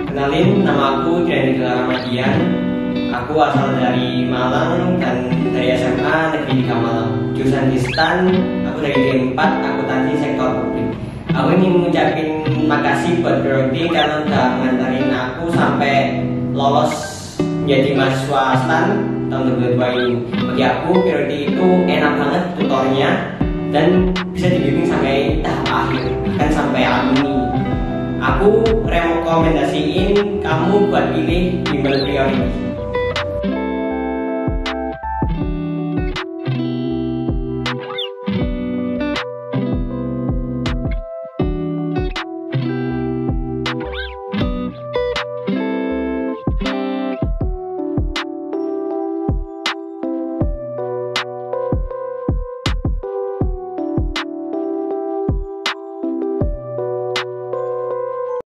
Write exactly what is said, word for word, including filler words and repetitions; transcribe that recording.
Kenalin, nama aku Grandi Ramadian. Aku asal dari Malang dan dari S M A Negeri tiga Malang. Jurusan Distan, aku dari D empat, akuntansi sektor publik. Aku ingin mengucapin makasih buat Priority karena udah ngantarin aku sampai lolos menjadi mahasiswa STAN tahun dua ribu dua puluh dua ini. Bagi aku, Priority itu enak banget tutornya dan bisa dibimbing sampai tahap akhir, bahkan sampai alumni. Aku rekomendasiin kamu buat pilih bimbel Priority.